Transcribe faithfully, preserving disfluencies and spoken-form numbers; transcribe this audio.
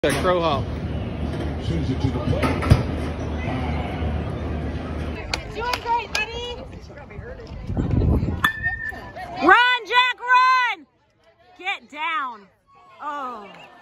That crow hop. Sends it to the plate. Doing great, buddy. Run, Jack, run! Get down. Oh.